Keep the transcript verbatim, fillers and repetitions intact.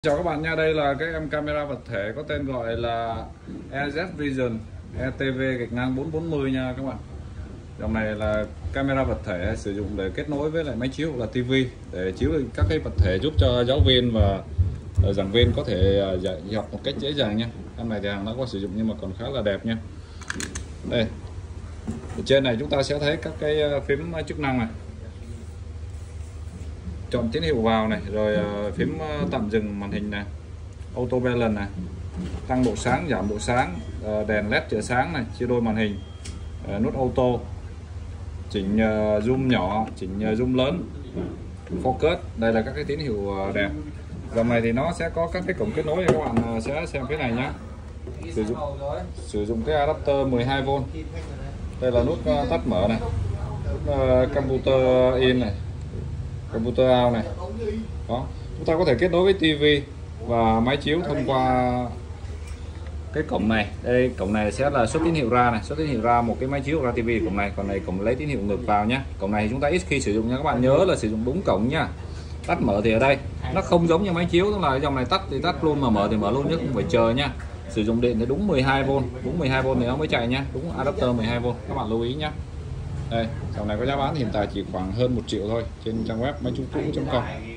Chào các bạn nha, đây là cái em camera vật thể có tên gọi là e zét Vision E T V gạch ngang bốn bốn mươi nha các bạn. Dòng này là camera vật thể sử dụng để kết nối với lại máy chiếu là tivi để chiếu các cái vật thể, giúp cho giáo viên và giảng viên có thể dạy học một cách dễ dàng nha. Em này thì hàng đã có sử dụng nhưng mà còn khá là đẹp nha. Đây, ở trên này chúng ta sẽ thấy các cái phím chức năng này, chọn tín hiệu vào này, rồi uh, phím uh, tạm dừng màn hình này, auto balance này, tăng độ sáng giảm độ sáng, uh, đèn led trợ sáng này, chia đôi màn hình, uh, nút auto, chỉnh uh, zoom nhỏ, chỉnh uh, zoom lớn, focus. Đây là các cái tín hiệu uh, đẹp. Dòng này thì nó sẽ có các cái cổng kết nối, các bạn uh, sẽ xem cái này nhé. Sử dụng sử dụng cái adapter mười hai vôn. Đây là nút uh, tắt mở này, nút uh, computer in này, computer out này. Đó, chúng ta có thể kết nối với tivi và máy chiếu thông qua cái cổng này. Đây, cổng này sẽ là xuất tín hiệu ra này, xuất tín hiệu ra một cái máy chiếu ra tivi cổng này, còn này cổng lấy tín hiệu ngược vào nhé. Cổng này chúng ta ít khi sử dụng nha các bạn, nhớ là sử dụng đúng cổng nha. Tắt mở thì ở đây nó không giống như máy chiếu, tức là dòng này tắt thì tắt luôn mà mở thì mở luôn, chứ không phải chờ nha. Sử dụng điện thì đúng mười hai vôn, đúng mười hai vôn thì nó mới chạy nhá, đúng adapter mười hai vôn, các bạn lưu ý nhé. Đây, dòng này có giá bán hiện tại chỉ khoảng hơn một triệu thôi trên trang web máy chiếu cũ chấm com.